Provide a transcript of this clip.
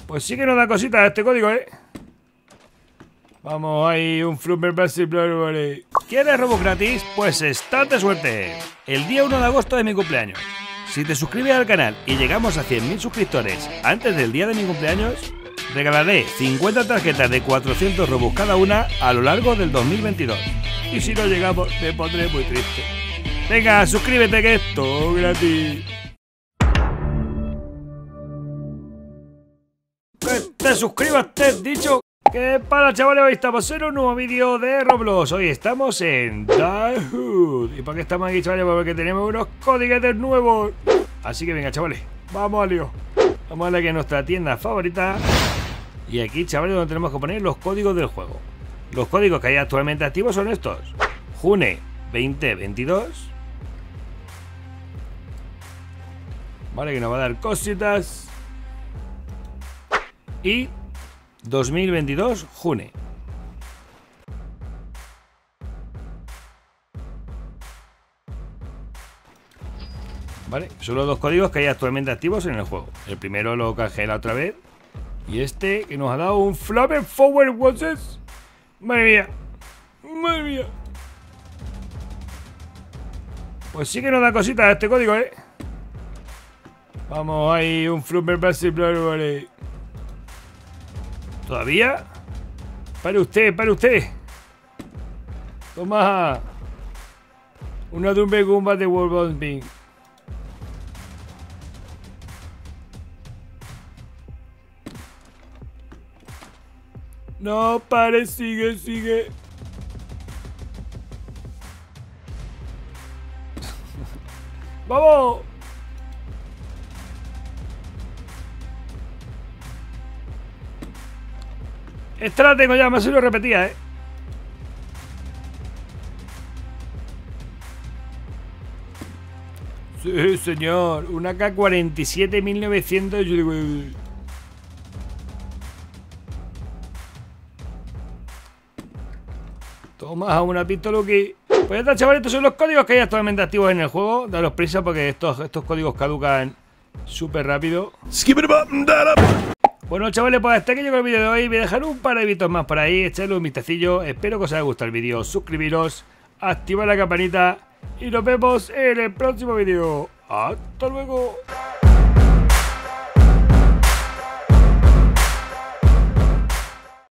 Pues sí que nos da cositas este código, ¿eh? Vamos, hay un Flumber Basic. ¿Quieres robos gratis? Pues estate suerte. El día 1 de agosto es mi cumpleaños. Si te suscribes al canal y llegamos a 100.000 suscriptores antes del día de mi cumpleaños, regalaré 50 tarjetas de 400 robos cada una a lo largo del 2022. Y si no llegamos, me pondré muy triste. Venga, suscríbete que es todo gratis. Que te suscribas, te he dicho. ¿Qué pasa, chavales? Hoy estamos en un nuevo vídeo de Roblox. Hoy estamos en Die Hood. ¿Y por qué estamos aquí, chavales? Porque tenemos unos códiguetes nuevos. Así que venga, chavales, vamos al lío. Vamos a la que es nuestra tienda favorita. Y aquí, chavales, donde tenemos que poner los códigos del juego. Los códigos que hay actualmente activos son estos: June 2022. Vale, que nos va a dar cositas. Y 2022 June. Vale, son los dos códigos que hay actualmente activos en el juego. El primero lo canjeé la otra vez. Y este que nos ha dado un Flamer Forward Watches. Madre mía. Madre mía. Pues sí que nos da cositas este código, ¿eh? Vamos, hay un Flamer Basic. ¿Todavía? Pare usted, pare usted. Toma. Una Dumbe Gumba de World Bombing. No, pare, sigue, sigue. ¡Vamos! Esta la tengo ya, más si lo repetía, ¿eh? Sí, señor. Una K-47 1900. Yo digo... Toma una pistola aquí. Pues ya está, chavales, estos son los códigos que hay actualmente activos en el juego. Daros prisa porque estos códigos caducan súper rápido. Bueno, chavales, pues hasta aquí llegó el vídeo de hoy. Voy a dejar un par de vídeos más por ahí. Echadle un vistacillo. Espero que os haya gustado el vídeo. Suscribiros, activad la campanita y nos vemos en el próximo vídeo. ¡Hasta luego!